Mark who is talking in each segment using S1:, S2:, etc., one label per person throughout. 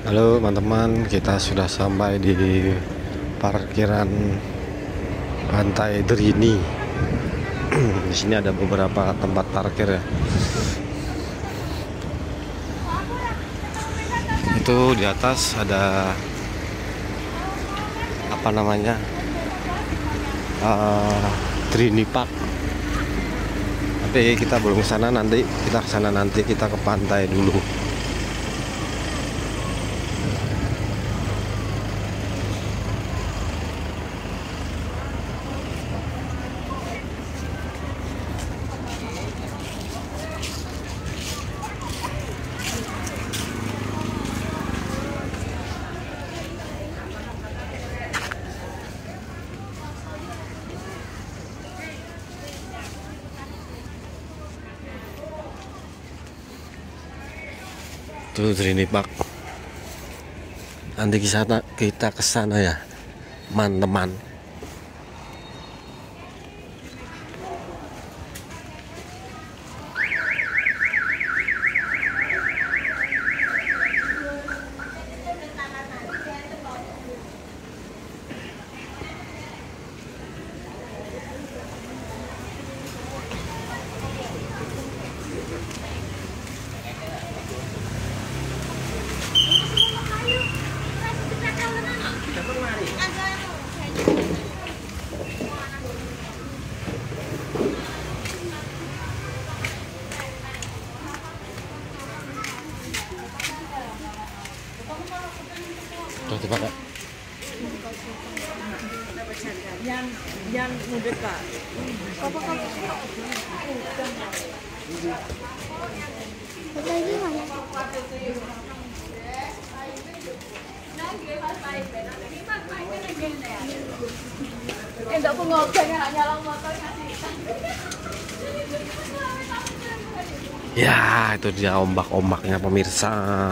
S1: Halo teman-teman, kita sudah sampai di parkiran Pantai Drini. Di sini ada beberapa tempat parkir ya. Itu di atas ada apa namanya? Drini Park. Tapi kita belum ke sana, nanti kita ke sana, nanti kita ke pantai dulu. Itu Drini Park. Nanti kita ke sana ya, teman-teman. Tuh, coba Kak.
S2: Yang mudah Kak. Enggak aku ngobeng anak nyala motor ngasih.
S1: Ya, itu dia ombak-ombaknya pemirsa.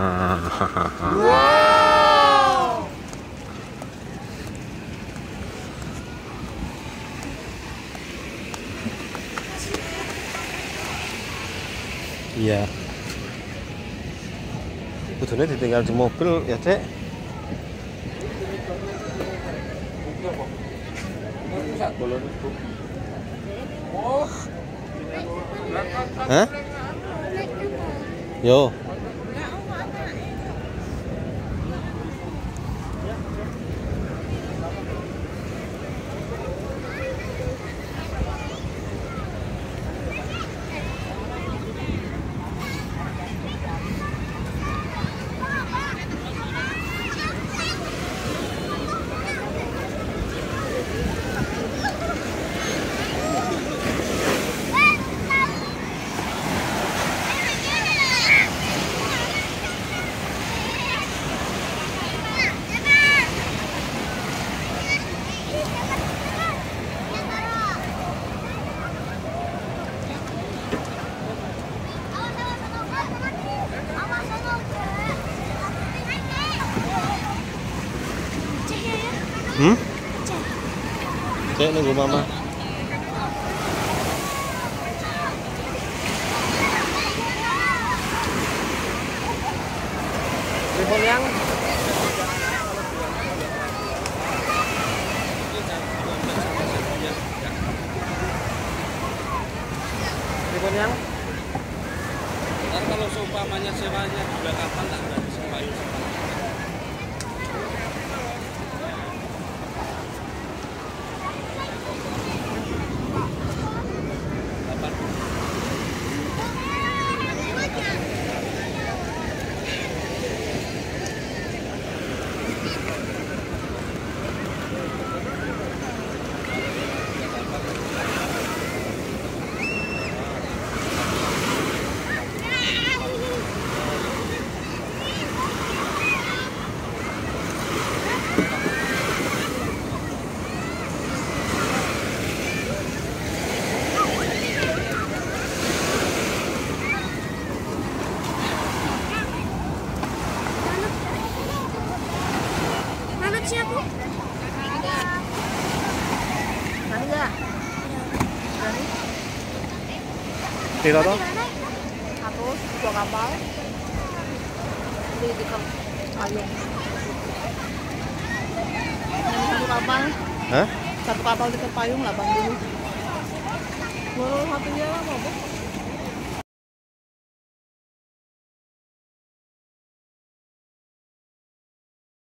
S2: Wow.
S1: Iya. Kudune ditinggal di mobil ya, Dek. Hah? Yo. Cek nunggu mama. Telepon yang
S3: Ntar kalau seumpamanya sewanya juga kapan tak berarti sepayu.
S2: Siapa? Enggak.
S1: Tira toh?
S2: Aku dua kapal di payung. Satu kapal.
S1: Hah?
S2: Satu kapal dekat payung 80. Baru satunya lah, mau